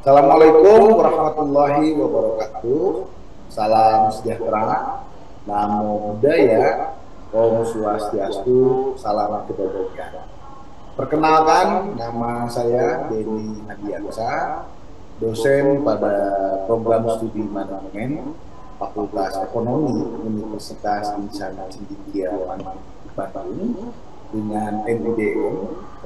Assalamualaikum warahmatullahi wabarakatuh. Salam sejahtera, namo buddhaya, om swastiastu, salam kebajikan. Perkenalkan, nama saya Denny Hadiansa, dosen pada program studi manajemen Fakultas Ekonomi Universitas Insana Cendekia Bandung dengan NIDM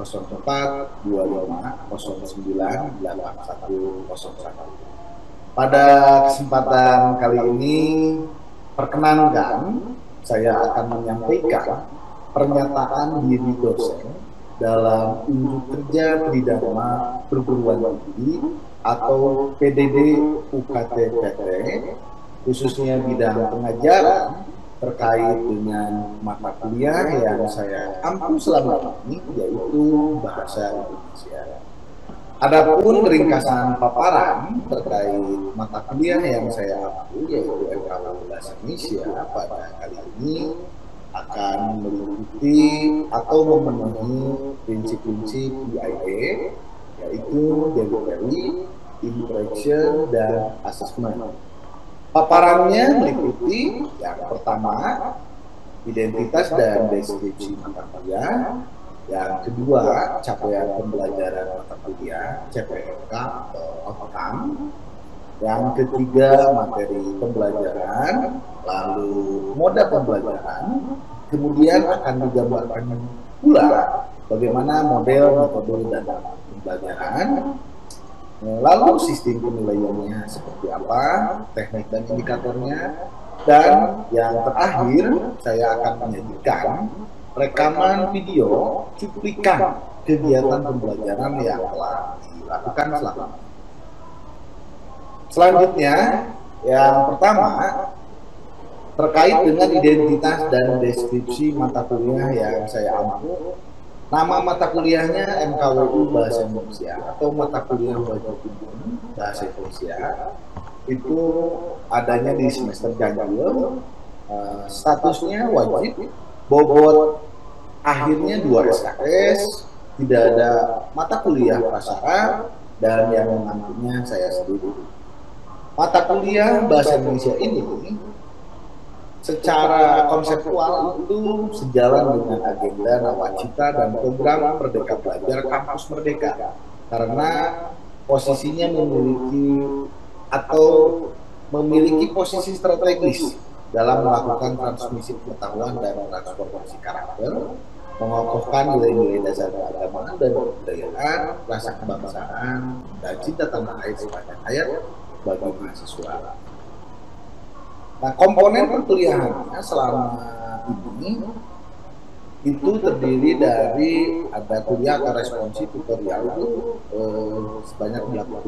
0425098101. Pada kesempatan kali ini, perkenankan saya akan menyampaikan pernyataan diri dosen dalam unjuk kerja Tridharma Perguruan Tinggi atau PDD UKT-PT, khususnya bidang pengajaran terkait dengan mata kuliah yang saya ampu selama ini, yaitu Bahasa Indonesia. Adapun ringkasan paparan terkait mata kuliah yang saya ampu, yaitu MKW Bahasa Indonesia, pada kali ini akan meliputi atau memenuhi prinsip-prinsip DIA, yaitu delivery, interaction, dan assessment. Paparannya meliputi yang pertama, identitas dan deskripsi mata kuliah. Yang kedua, capaian pembelajaran mata kuliah, CPMK atau outcome. Yang ketiga, materi pembelajaran, lalu moda pembelajaran. Kemudian akan digambarkan pula bagaimana model, metode, dan pembelajaran. Lalu sistem penilaiannya seperti apa, teknik dan indikatornya, dan yang terakhir saya akan menyajikan rekaman video cuplikan kegiatan pembelajaran yang telah dilakukan selama ini. Selanjutnya, yang pertama terkait dengan identitas dan deskripsi mata kuliah yang saya ampu. Nama mata kuliahnya MKWU Bahasa Indonesia atau mata kuliah wajib umum Bahasa Indonesia. Itu adanya di semester ganjil, statusnya wajib, bobot akhirnya 2 SKS, tidak ada mata kuliah prasyarat, dan yang mengambilnya saya sendiri. Mata kuliah Bahasa Indonesia ini secara konseptual itu sejalan dengan agenda nawacita dan program Merdeka Belajar Kampus Merdeka, karena posisinya memiliki posisi strategis dalam melakukan transmisi pengetahuan dan transformasi karakter, mengokohkan nilai-nilai dasar keagamaan dan kebudayaan, rasa kebangsaan, dan cinta tanah air sepanjang hayat bagi mahasiswa. Nah, komponen perkuliahannya selama ini itu terdiri dari ada kuliah atau responsif tutorial itu sebanyak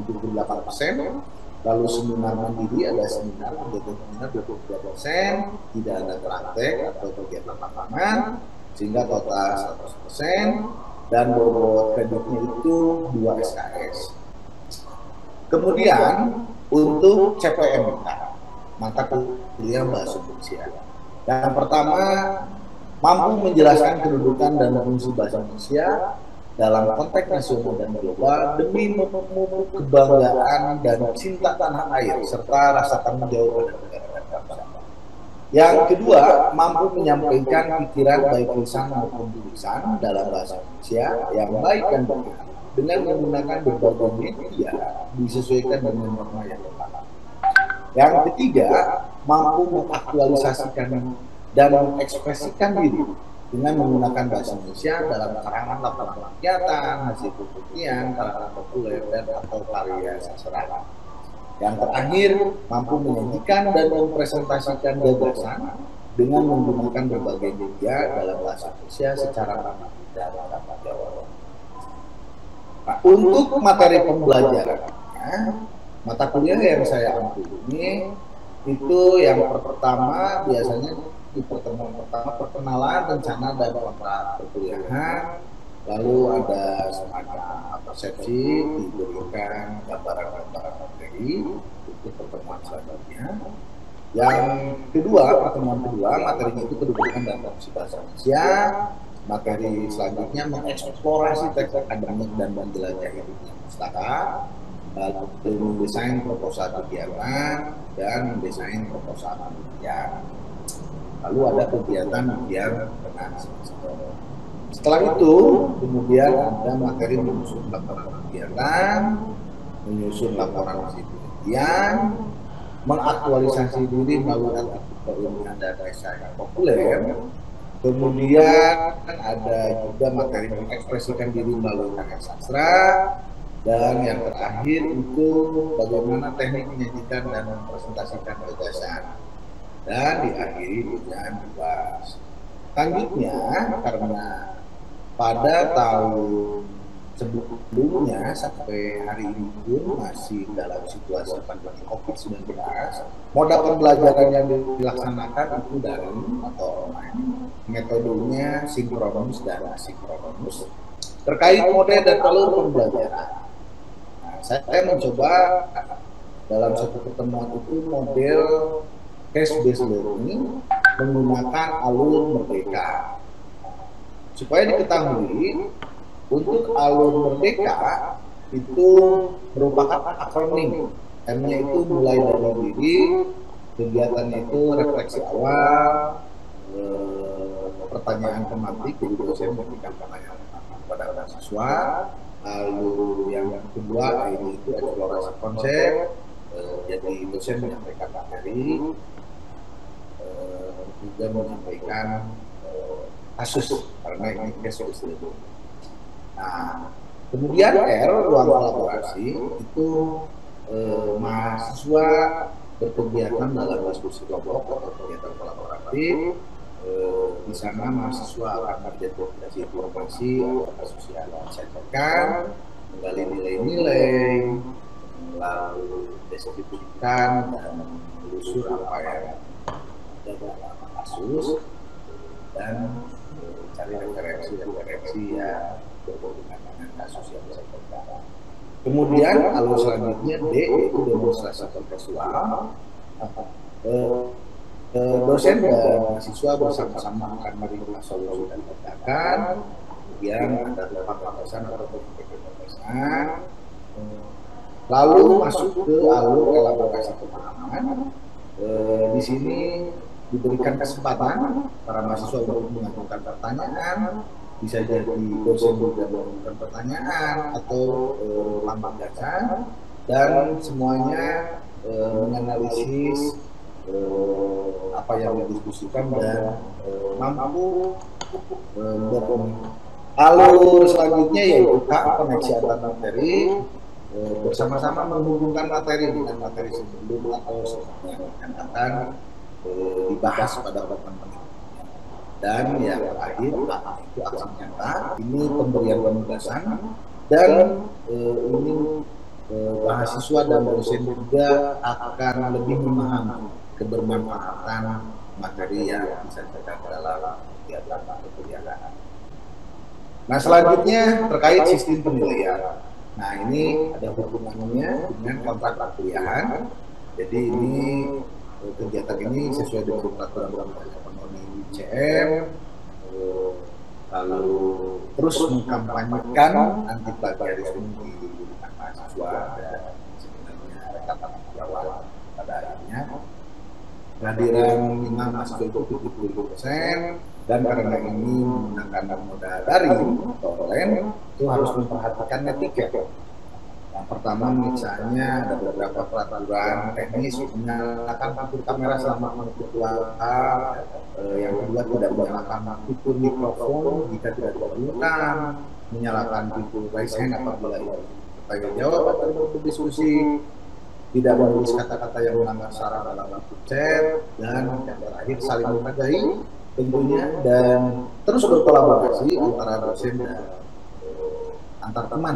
78%, lalu seminar mandiri ada seminar, kegiatan seminar 23%, tidak ada praktek atau kegiatan lapangan, sehingga total 100%, dan bobot kreditnya itu 2 SKS. Kemudian untuk CPMK, mata kuliah Bahasa Indonesia. Yang pertama, mampu menjelaskan kedudukan dan fungsi bahasa Indonesia dalam konteks nasional dan global demi memupuk kebanggaan dan cinta tanah air serta rasa tanggung jawab pada negara dan bangsa. Yang kedua, mampu menyampaikan pikiran baik lisan maupun tulisan dalam bahasa Indonesia yang baik dan benar dengan menggunakan berbagai media disesuaikan dengan norma yang berlaku. Yang ketiga, mampu mengaktualisasikan dan mengekspresikan diri dengan menggunakan bahasa Indonesia dalam karangan laporan kegiatan, hasil penelitian, karangan populer, dan atau karya sastra. Yang terakhir, mampu menyajikan dan mempresentasikan gagasan dengan menggunakan berbagai media dalam bahasa Indonesia secara ramah dan dapat jawab. Nah, untuk materi pembelajarannya, mata kuliah yang saya ambil ini itu yang pertama biasanya di pertemuan pertama perkenalan rencana dan kontrak perkuliahan, lalu ada semacam persepsi, diberikan gambaran-gambaran materi untuk pertemuan selanjutnya. Yang kedua, pertemuan kedua materinya itu kedudukan dan fungsi bahasa Indonesia. Materi selanjutnya mengeksplorasi teks akademik dan menjelajahi dunia pustaka. lalu mendesain proposal kegiatan, dan mendesain proposal penelitian. Lalu ada kegiatan ujian tengah semester. Setelah itu, kemudian ada materi menyusun laporan kegiatan, menyusun laporan hasil penelitian, mengaktualisasi diri melalui artikel ilmiah dan esai yang populer. Kemudian ada juga materi mengekspresikan diri melalui karya sastra, dan yang terakhir itu bagaimana teknik menyajikan dan mempresentasikan gagasan, dan diakhiri dengan tugas. Selanjutnya, karena pada tahun sebelumnya sampai hari ini pun masih dalam situasi pandemi COVID-19, moda pembelajaran yang dilaksanakan itu daring atau online, metodenya sinkronus dan asinkronus. Terkait mode dan alur pembelajaran, nah, saya mencoba dalam satu pertemuan itu model case-based learning menggunakan alur merdeka. Supaya diketahui, untuk alur merdeka itu merupakan akronim. M-nya itu mulai dari diri, kegiatannya itu refleksi awal, pertanyaan tematik, jadi dosen memberikan pertanyaan kepada mahasiswa. Lalu yang kedua itu eksplorasi konsep, jadi dosen menyampaikan materi, juga menyampaikan kasus karena ini case study. Nah, kemudian R, ruang kolaborasi, itu mahasiswa berkegiatan dalam diskusi kelompok atau kegiatan kolaboratif. Di sana mahasiswa akan berdiskusi informasi atau kasus yang disampaikan, menggali nilai-nilai, lalu deskripsikan dan menelusur apa yang ada dalam kasus, dan cari referensi yang berhubungan dengan kasus yang disampaikan. Kemudian alur selanjutnya D, yaitu demonstrasi kontekstual. Dosen dan mahasiswa bersama-sama akan menerima solusi dan tindakan. Kemudian ada pembahasan atau pembahasan. Lalu masuk ke alur elaborasi pemahaman. Di sini diberikan kesempatan para mahasiswa untuk mengajukan pertanyaan, bisa jadi dosen juga mengajukan pertanyaan atau lambakan, dan semuanya menganalisis apa yang didiskusikan dan mampu alur selanjutnya yaitu K, koneksi antar materi, bersama-sama menghubungkan materi dengan materi sebelum atau selanjutnya yang akan dibahas pada pertemuan. Dan yang terakhir itu aksi nyata, ini pemberian penugasan, dan ini mahasiswa dan dosen juga akan lebih memahami kebermanfaatan materi yang disampaikan dalam kegiatan atau kuliah. Nah, selanjutnya terkait sistem penilaian. Nah, ini ada hubungannya dengan kontrak perkuliahan. Jadi ini kegiatan ini sesuai dengan peraturan ekonomi UCM, lalu terus mengkampanyekan anti plagiarisme di mahasiswa, dan sebenarnya rekan jawab pada akhirnya kehadiran minimal mahasiswa itu 70%, dan karena ini menggunakan moda daring atau online, itu harus memperhatikan etika. Yang pertama, misalnya ada beberapa peraturan teknis menyalakan lampu kamera selama virtual, yang kedua tidak menyalakan fitur mikrofon jika tidak diperlukan, menyalakan fitur raise hand apabila tanya jawab atau berdiskusi, tidak menulis kata-kata yang melanggar syarat dalam chat, dan yang terakhir saling menghargai tentunya, dan terus berkolaborasi antara dosen dan antar teman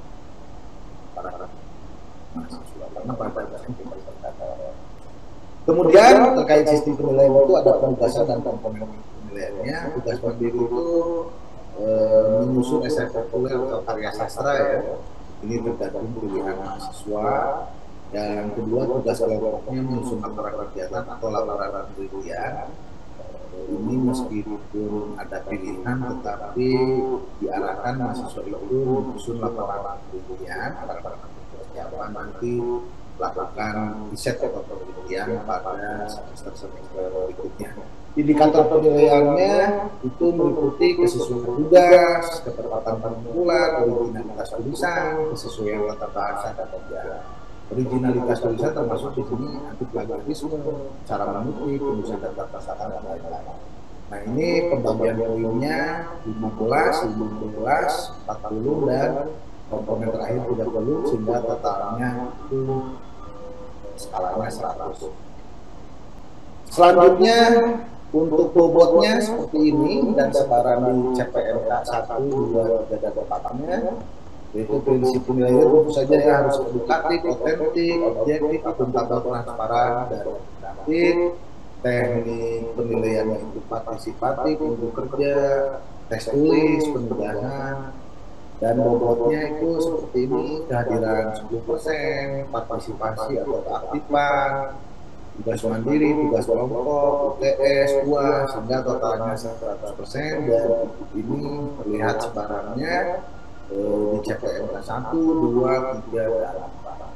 para mahasiswa, karena pada dosen kita berkata. Kemudian terkait sistem penilaian itu ada penugasan dan komponen penilaiannya. Tugas pendiri itu menyusun esai populer atau karya sastra ya. Ini tergantung pilihan mahasiswa. Yang kedua, tugas kelompoknya menyusun laporan kegiatan atau laporan penelitian. Ini meskipun ada pilihan, tetapi diarahkan mahasiswa itu menyusun laporan penelitian pada siapa akan nanti lakukan riset atau penelitian pada semester berikutnya. Indikator penilaiannya itu meliputi kesesuaian tugas, ketepatan pengumpulan, originalitas tulisan, kesesuaian tata bahasa dan kerja. Originalitas tulisan termasuk di sini anti plagiarisme, cara mengutip, penulisan data pasaran dan lain-lain. Nah ini pembagian poinnya 15, 15, 40 dan komponen terakhir 30 sehingga totalnya itu skalanya 100. Selanjutnya untuk bobotnya seperti ini dan sebaran di CPMK 1, 2, 3, dan 4-nya, yaitu prinsip penilaian tentu saja ya harus edukatif, otentik, objektif, akuntabel, transparan, dan kreatif. Teknik penilaiannya itu partisipatif, untuk kerja, tes tulis, penugasan, dan bobotnya itu seperti ini, kehadiran 10%, partisipasi atau keaktifan, tugas mandiri, tugas kelompok, UTS, UAS, sehingga totalnya 100%, dan ini terlihat sebarannya di CPMK 1, 2, 3, dan 4.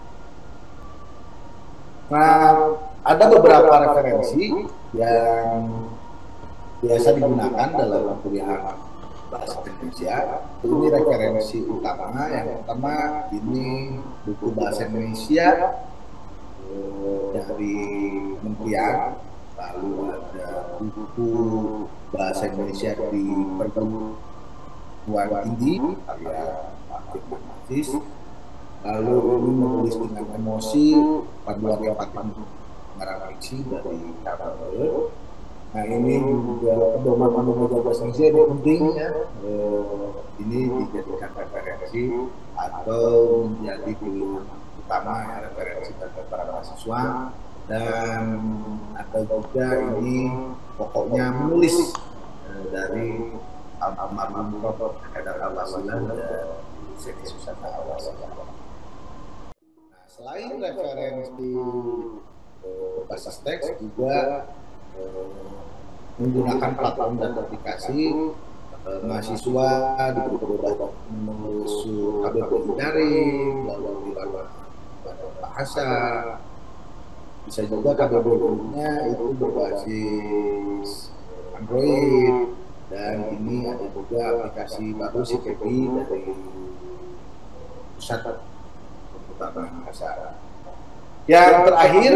Nah, ada beberapa referensi yang biasa digunakan dalam kuliah bahasa Indonesia. Ini referensi utama. Yang pertama ini buku bahasa Indonesia dari Kementerian, lalu ada buku bahasa Indonesia di perguruan tinggi karya Pak Firman Aziz, lalu ini menulis dengan emosi, panduan empatik mengarang fiksi dari Kabar. Nah ini juga pedoman menjaga bahasa Indonesia ini penting ya. Ini dijadikan referensi atau menjadi pilihan utama ya, referensi bagi para mahasiswa. Dan ada juga ini pokoknya menulis dari almarhum Prof. Haidar Al-Wasilah dan Seni Susana Al-Wasilah. Nah, selain referensi basis teks juga menggunakan platform dan aplikasi, mahasiswa diberi menulis KBBI daring, lalu dilakukan bahasa. Bisa juga KBBI-nya itu berbasis Android, dan ini ada juga aplikasi baru CKB dari Pusat Pengembangan Bahasa. Yang terakhir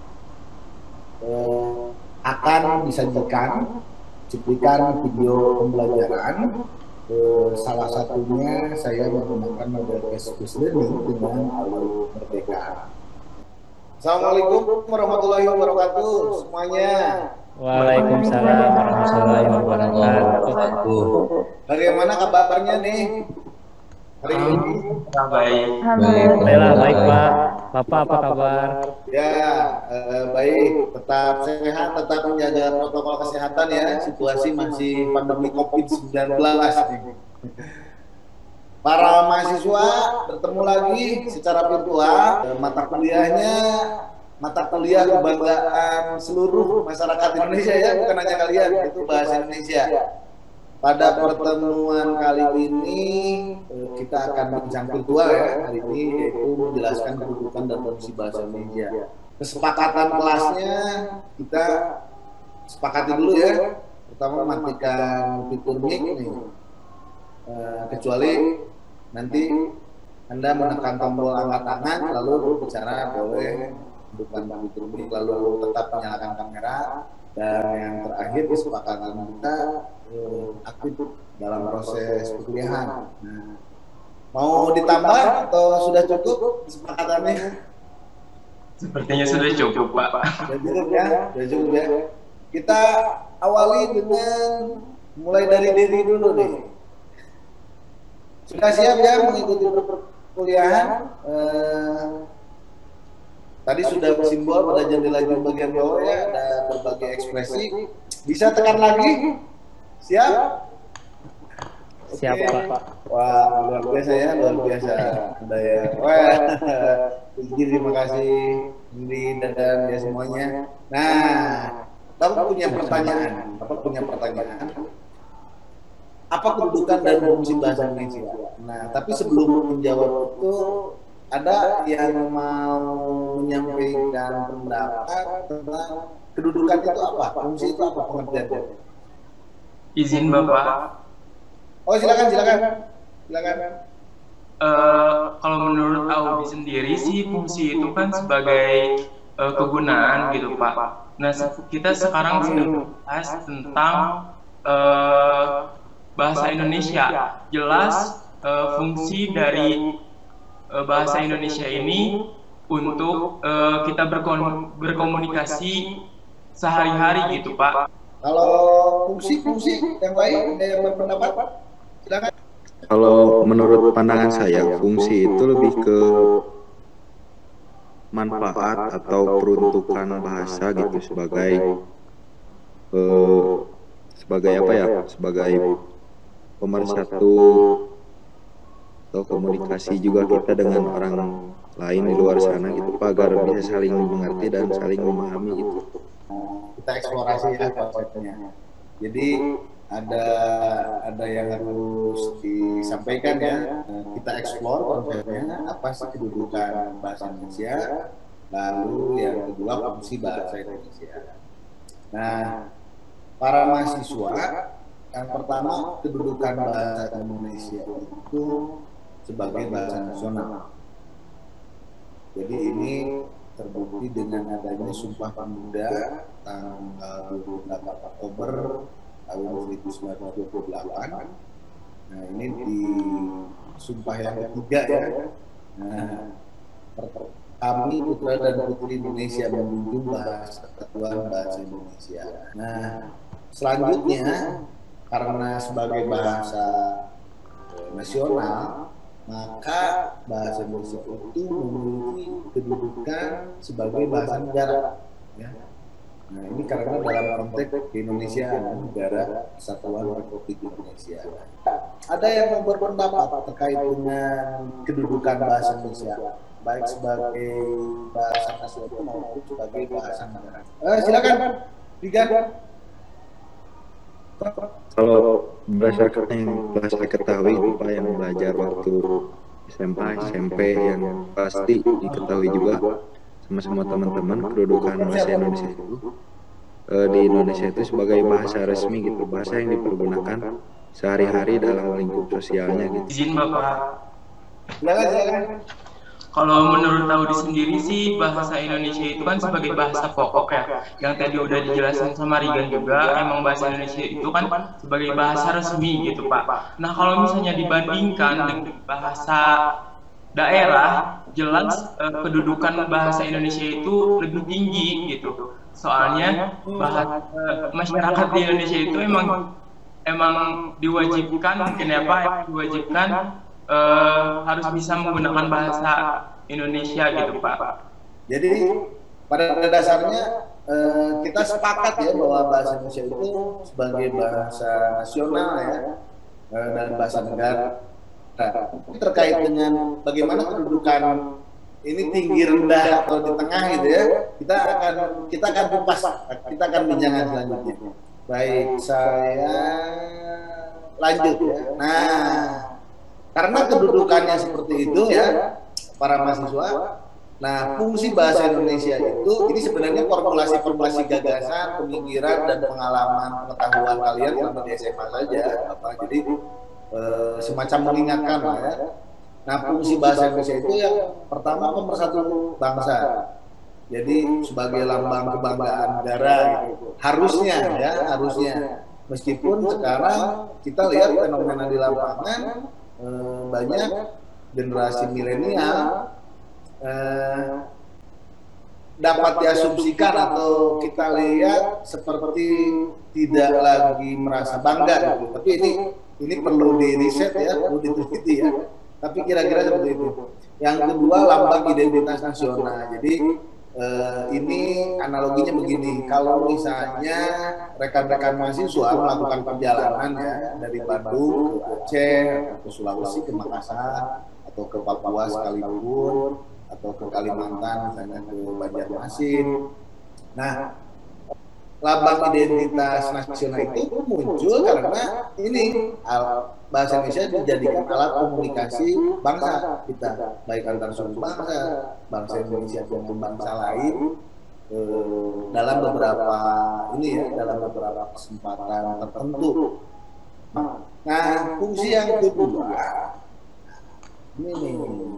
akan disajikan cuplikan video pembelajaran. Salah satunya saya menggunakan model case learning dengan Alur Merdeka. Assalamualaikum warahmatullahi wabarakatuh semuanya. Waalaikumsalam warahmatullahi wabarakatuh. Bagaimana kabarnya nih hari ini? Baik. Alhamdulillah baik Pak. Bapak apa kabar? Ya baik. Tetap sehat, tetap menjaga protokol kesehatan ya. Situasi masih pandemi COVID-19 nih. Para mahasiswa bertemu lagi secara virtual. Mata kuliahnya mata kuliah kebanggaan seluruh masyarakat Indonesia ya, bukan hanya kalian, itu bahasa Indonesia. Pada pertemuan kali ini kita akan bincang virtual ya hari ini, yaitu menjelaskan kedudukan dan fungsi bahasa Indonesia. Kesepakatan kelasnya kita sepakati dulu ya. Pertama matikan fitur mic nih, kecuali nanti Anda menekan tombol angkat tangan lalu berbicara boleh, bukan fitur mic, lalu tetap menyalakan kamera. Dan yang terakhir kesepakatan kita aktif dalam proses perkuliahan. Nah, mau ditambah atau sudah cukup kesepakatannya? Sepertinya sudah cukup Pak. Sudah cukup ya, sudah cukup ya. Kita awali dengan mulai dari diri dulu nih. Sudah siap ya mengikuti perkuliahan? Tadi sudah simbol pada jendela bagian bawah ya, ada berbagai ekspresi. Bisa tekan lagi? Siap? Siap Pak. Wah, luar biasa ya, luar biasa. Ada ya. Wah, terima kasih Indi dan ya semuanya. Nah, Bapak punya pertanyaan. Apa kedudukan dan fungsi bahasa Indonesia? Nah, tapi sebelum menjawab itu, ada yang mau menyampaikan pendapat tentang kedudukan itu apa, fungsi itu apa, pengertiannya? Izin Bapak. Oh, silakan, silakan, silakan. Kalau menurut Aubi sendiri sih fungsi itu kan sebagai kegunaan gitu Pak. Nah kita sekarang sedang bahas tentang bahasa Indonesia. Jelas fungsi dari bahasa Indonesia ini untuk kita berkomunikasi sehari-hari gitu Pak. Kalau fungsi-fungsi yang lain yang berpendapat, silakan. Kalau menurut pandangan saya, fungsi itu lebih ke manfaat atau peruntukan bahasa gitu sebagai apa ya? Sebagai pemersatu atau komunikasi juga kita dengan orang lain di luar sana gitu, Pak, agar bisa saling mengerti dan saling memahami gitu. Kita eksplorasi ya konsepnya. Jadi ada yang harus disampaikan ya. Kita eksplor konsepnya, apa sih kedudukan bahasa Indonesia, lalu yang kedua fungsi bahasa Indonesia. Nah, para mahasiswa, yang pertama kedudukan bahasa Indonesia itu sebagai bahasa nasional. Jadi ini terbukti dengan adanya Sumpah Pemuda tanggal 28 Oktober tahun 1928. Nah, ini di sumpah yang ketiga ya. Nah, kami putra dan putri Indonesia menjunjung bahasa Kesatuan Bahasa Indonesia. Nah, selanjutnya karena sebagai bahasa nasional, maka bahasa Indonesia itu memiliki kedudukan sebagai bahasa negara. Ya. Nah, ini karena dalam konteks Indonesia negara Kesatuan Republik Indonesia. Ada yang mau berpendapat terkait dengan kedudukan bahasa Indonesia, baik sebagai bahasa nasional maupun sebagai bahasa negara. Silakan, Digan. Kalau berdasarkan yang telah saya ketahui Pak, yang belajar waktu SMA, SMP, yang pasti diketahui juga sama semua teman-teman, kedudukan bahasa Indonesia itu di Indonesia itu sebagai bahasa resmi gitu, bahasa yang dipergunakan sehari-hari dalam lingkup sosialnya gitu. Izin Bapak. Silakan. Kalau menurut Audi sendiri sih bahasa Indonesia itu kan sebagai bahasa pokok ya. Yang tadi udah dijelasin sama Rigan juga, emang bahasa Indonesia itu kan sebagai bahasa resmi gitu Pak. Nah kalau misalnya dibandingkan dengan bahasa daerah, jelas kedudukan bahasa Indonesia itu lebih tinggi gitu. Soalnya bahasa masyarakat di Indonesia itu emang diwajibkan, mungkin apa diwajibkan harus bisa menggunakan bahasa Indonesia gitu Pak. Jadi pada dasarnya kita sepakat ya bahwa bahasa Indonesia itu sebagai bahasa nasional ya dan bahasa negara. Nah, terkait dengan bagaimana kedudukan ini tinggi rendah atau di tengah gitu ya, kita akan kupas, kita akan bincangkan selanjutnya. Baik, saya lanjut ya. Nah, karena kedudukannya seperti itu ya, para mahasiswa. Nah, fungsi bahasa Indonesia itu, ini sebenarnya formulasi gagasan, pemikiran dan pengalaman pengetahuan kalian selama di SMA saja, Bapak. Jadi semacam mengingatkan lah ya. Nah, fungsi bahasa Indonesia itu yang pertama pemersatu bangsa. Jadi sebagai lambang kebanggaan negara gitu. Harusnya ya, harusnya. Meskipun sekarang kita lihat fenomena di lapangan banyak generasi milenial dapat diasumsikan atau kita lihat seperti tidak lagi merasa bangga gitu. Tapi ini perlu di riset ya, perlu diteliti ya. Tapi kira-kira seperti itu. Yang kedua, lambang identitas nasional. Jadi ini analoginya begini, kalau misalnya rekan-rekan mahasiswa melakukan perjalanan ya dari Bandung ke Aceh, ke Sulawesi, ke Makassar, atau ke Papua sekalipun, atau ke Kalimantan, misalnya ke Banjarmasin. Nah, lambang identitas nasional itu muncul karena ini bahasa Indonesia dijadikan alat komunikasi bangsa kita, baik antar suku bangsa, bangsa Indonesia dengan bangsa lain, dalam beberapa dalam beberapa kesempatan tertentu. Nah, fungsi yang kedua ini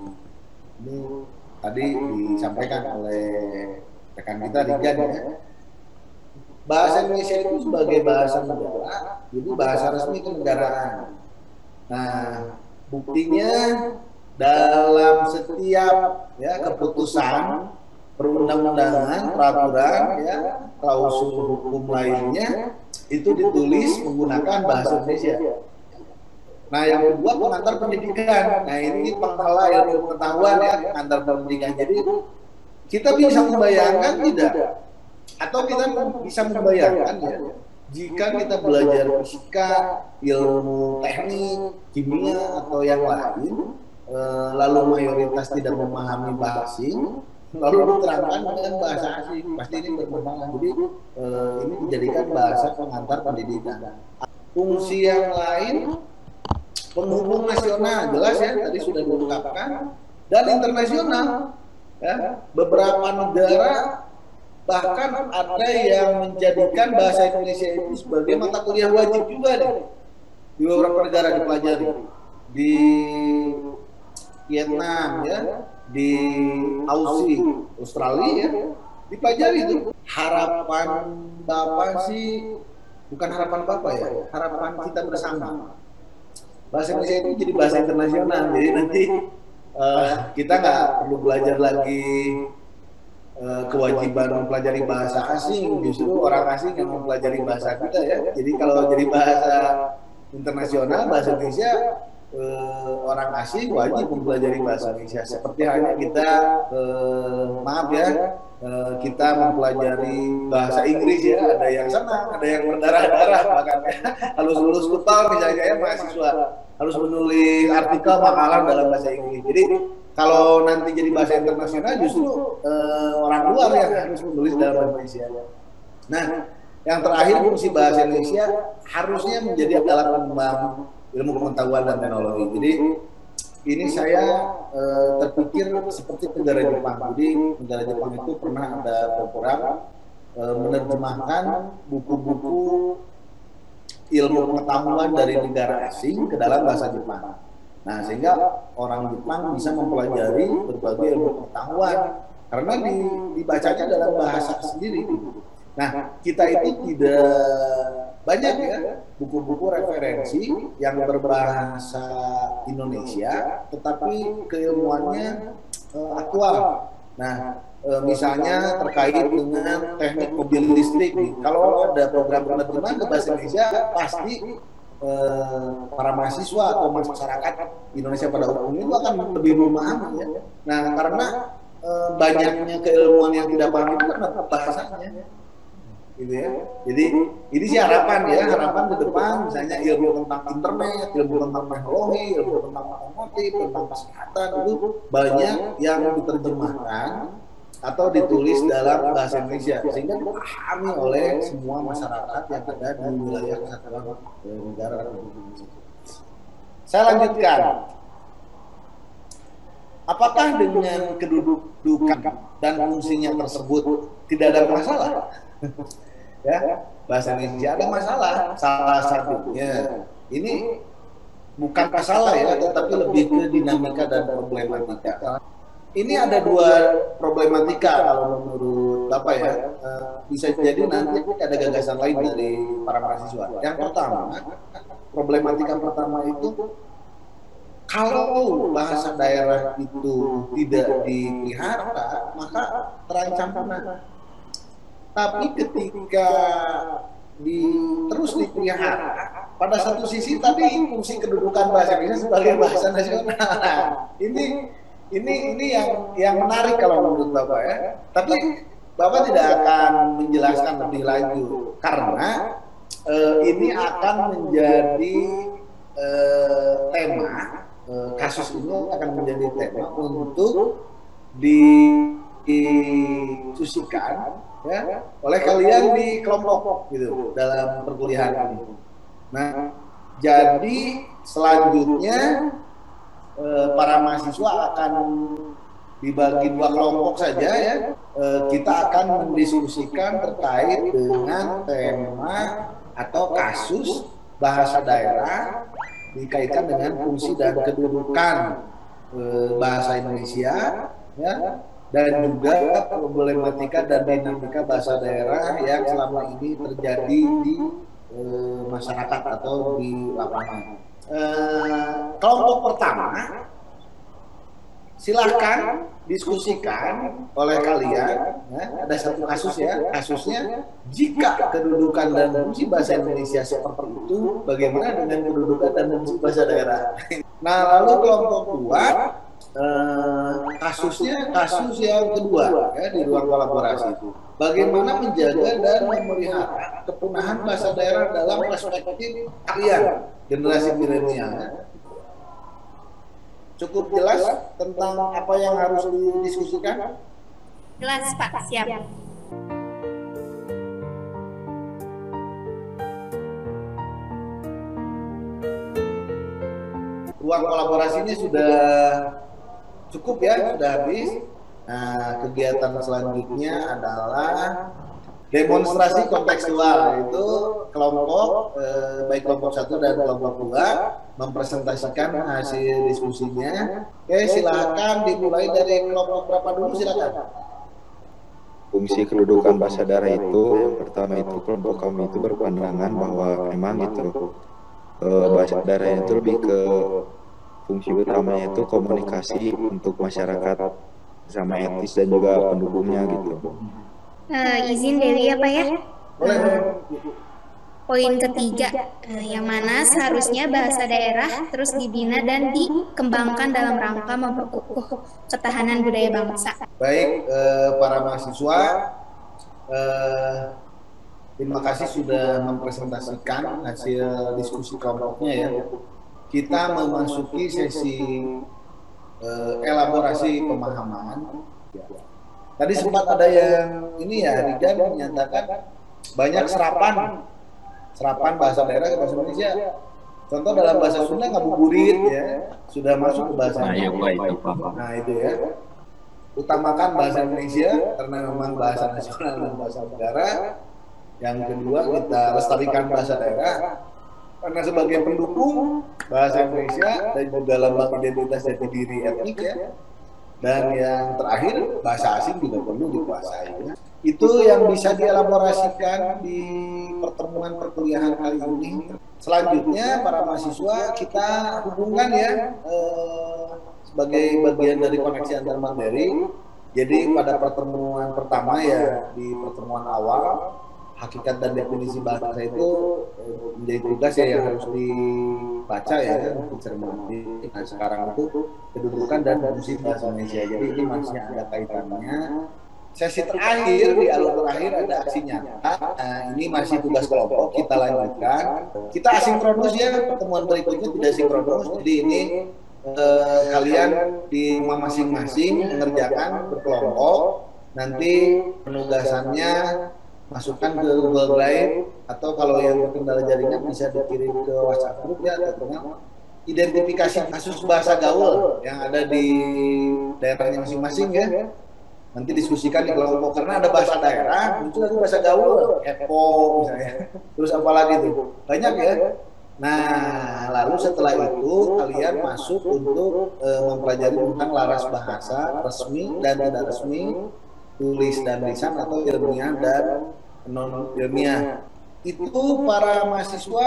tadi disampaikan oleh rekan kita Rigan ya. Bahasa Indonesia itu sebagai bahasa negara, jadi bahasa resmi kenegaraan. Nah, buktinya dalam setiap keputusan perundang-undangan, peraturan, klausul hukum lainnya itu ditulis menggunakan bahasa Indonesia. Nah, yang kedua pengantar pendidikan. Nah, ini penghala ilmu pengetahuan pengantar pendidikan. Jadi kita bisa membayangkan tidak? Atau kita bisa membayangkan jika kita belajar fisika, ilmu teknik, kimia atau yang lain, lalu mayoritas tidak memahami bahasa asing, lalu diterangkan dengan bahasa asing, pasti ini bertentangan. Jadi ini dijadikan bahasa pengantar pendidikan. Fungsi yang lain, penghubung nasional, jelas tadi sudah diungkapkan, dan internasional. Beberapa negara bahkan ada yang menjadikan bahasa Indonesia itu sebagai mata kuliah wajib juga di beberapa negara dipelajari, di Vietnam di Aussie, Australia dipelajari itu. Harapan Bapak sih, bukan harapan Bapak harapan kita bersama. Bahasa Indonesia itu jadi bahasa internasional, jadi nanti kita nggak perlu belajar lagi kewajiban mempelajari bahasa asing, justru orang asing yang mempelajari bahasa kita Jadi kalau jadi bahasa internasional, bahasa Indonesia, orang asing wajib mempelajari bahasa Indonesia. Seperti halnya kita, kita mempelajari bahasa Inggris ada yang senang, ada yang berdarah-darah, bahkan harus lulus kutal misalnya mahasiswa harus menulis artikel makalah dalam bahasa Inggris. Jadi kalau nanti jadi bahasa internasional justru orang luar yang harus menulis dalam bahasa Indonesia. Nah, yang terakhir fungsi bahasa Indonesia harusnya menjadi alat pengembang ilmu pengetahuan dan teknologi. Jadi ini saya terpikir seperti negara Jepang. Jadi negara Jepang itu pernah ada program menerjemahkan buku-buku ilmu pengetahuan dari negara asing ke dalam bahasa Jepang. Nah, sehingga orang Jepang bisa mempelajari berbagai ilmu pengetahuan karena dibacanya dalam bahasa sendiri. Nah, kita itu tidak banyak buku-buku referensi yang berbahasa Indonesia, tetapi keilmuannya aktual. Nah, misalnya terkait dengan teknik mobil listrik. Kalau ada program penerjemahan ke bahasa Indonesia, pasti para mahasiswa atau masyarakat Indonesia pada umumnya itu akan lebih memahami Nah, karena banyaknya keilmuan yang tidak paham itu karena bahasanya. Gitu Jadi ini sih harapan ke depan, misalnya ilmu tentang internet, ilmu tentang teknologi, ilmu tentang otomotif, tentang kesehatan itu banyak yang diterjemahkan atau ditulis dalam bahasa Indonesia sehingga dipahami oleh semua masyarakat yang ada di wilayah kesatuan negara Republik Indonesia. Saya lanjutkan. Apakah dengan kedudukan dan fungsinya tersebut tidak ada masalah? Bahasa Indonesia ada masalah. Salah satunya ini bukan masalah tetapi lebih ke dinamika dan problematika. Ini ada dua problematika kalau menurut Bapak bisa jadi nanti ada gagasan lain dari para mahasiswa. Yang pertama, problematika pertama itu kalau bahasa daerah itu tidak dipelihara maka terancam punah. Tapi ketika terus dipelihara, pada satu sisi tadi fungsi kedudukan bahasa Indonesia sebagai bahasa nasional. Ini yang menarik kalau menurut Bapak Tapi Bapak tidak akan menjelaskan lebih lanjut karena ini akan menjadi tema, kasus ini akan menjadi tema untuk didiskusikan oleh kalian di kelompok dalam perkuliahan ini. Nah, Jadi selanjutnya para mahasiswa akan dibagi dua kelompok saja ya. Kita akan mendiskusikan terkait dengan tema atau kasus bahasa daerah dikaitkan dengan fungsi dan kedudukan bahasa Indonesia ya, dan juga problematika dan dinamika bahasa daerah yang selama ini terjadi di masyarakat atau di lapangan. Kelompok pertama, silahkan diskusikan oleh kalian ya, ada satu kasus ya, kasusnya jika kedudukan dan fungsi bahasa Indonesia seperti itu, bagaimana dengan kedudukan dan fungsi bahasa daerah. Nah, lalu kelompok dua, kasusnya kasus yang kedua ya, di ruang kolaborasi, bagaimana menjaga dan memelihara kepunahan bahasa daerah dalam perspektif kalian generasi milenial ya. Cukup jelas tentang apa yang harus didiskusikan? Jelas Pak, siap. Ruang kolaborasinya sudah cukup ya, sudah habis. Nah, kegiatan selanjutnya adalah demonstrasi kontekstual, itu kelompok baik kelompok 1 dan kelompok 2 mempresentasikan hasil diskusinya. Oke, silakan dimulai dari kelompok berapa dulu, silakan. Fungsi kedudukan bahasa daerah itu, yang pertama itu kelompok kami itu berpandangan bahwa memang itu bahasa daerah itu lebih ke fungsi utamanya itu komunikasi untuk masyarakat sama etnis dan juga pendukungnya gitu. Izin Dewi ya Pak ya. Poin ketiga, yang mana seharusnya bahasa daerah terus dibina dan dikembangkan dalam rangka memperkukuh ketahanan budaya bangsa. Baik, para mahasiswa, terima kasih sudah mempresentasikan hasil diskusi kelompoknya ya. Kita memasuki sesi elaborasi pemahaman. Tadi sempat ada yang ini ya, Ridan menyatakan banyak serapan bahasa daerah ke bahasa Indonesia. Contoh dalam bahasa Sunda ngabuburit ya, sudah masuk ke bahasa Indonesia. Nah itu ya, utamakan bahasa Indonesia karena memang bahasa nasional dan bahasa negara. Yang kedua, kita lestarikan bahasa daerah karena sebagai pendukung bahasa Indonesia dan juga lambang identitas jati diri etnik ya. Dan yang terakhir, bahasa asing juga perlu dikuasai. Ya. Itu yang bisa dielaborasikan di pertemuan perkuliahan kali ini. Selanjutnya, para mahasiswa kita hubungkan ya sebagai bagian dari koneksi antar materi. Jadi pada pertemuan pertama ya, di pertemuan awal, hakikat dan definisi bahasa itu menjadi tugas ya yang harus dibaca ya, dicermati. Nah sekarang itu kedudukan dan fungsi bahasa Indonesia. Jadi ini masih ada kaitannya. Sesi terakhir, di alur terakhir ada aksi nyata. Nah, ini masih tugas kelompok, kita lanjutkan. Kita asinkronus ya, pertemuan berikutnya tidak sinkronus. Jadi ini kalian di rumah masing-masing mengerjakan berkelompok. Nanti penugasannya masukkan ke Google Drive atau kalau yang terkendala jaringan bisa dikirim ke WhatsApp group ya, atau identifikasi kasus bahasa gaul yang ada di daerahnya masing-masing ya. Nanti diskusikan di kelompok karena ada bahasa daerah, muncul lagi bahasa gaul, kepo misalnya. Terus apalagi itu banyak ya. Nah, lalu setelah itu kalian masuk untuk mempelajari tentang laras bahasa resmi dan tidak resmi, tulis dan lisan atau ilmiah dan non ilmiah. Itu para mahasiswa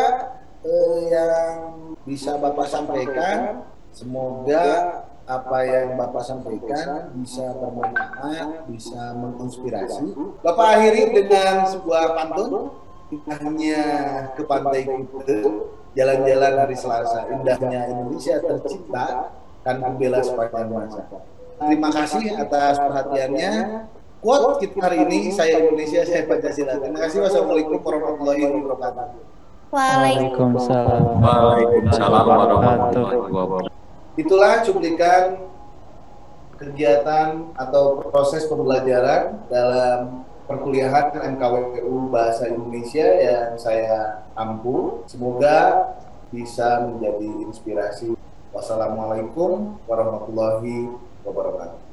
yang bisa Bapak sampaikan. Semoga apa yang Bapak sampaikan bisa bermanfaat, bisa menginspirasi. Bapak akhiri dengan sebuah pantun. Indahnya ke pantai Kuta, jalan-jalan hari Selasa, indahnya Indonesia tercipta, kan membela sepanjang masa. Terima kasih atas perhatiannya. Quote kita hari ini, saya Indonesia, saya Pancasila. Terima kasih. Wassalamualaikum warahmatullahi wabarakatuh. Waalaikumsalam. Waalaikumsalam warahmatullahi wabarakatuh. Itulah cuplikan kegiatan atau proses pembelajaran dalam perkuliahan MKWU Bahasa Indonesia yang saya ampu. Semoga bisa menjadi inspirasi. Wassalamualaikum warahmatullahi wabarakatuh.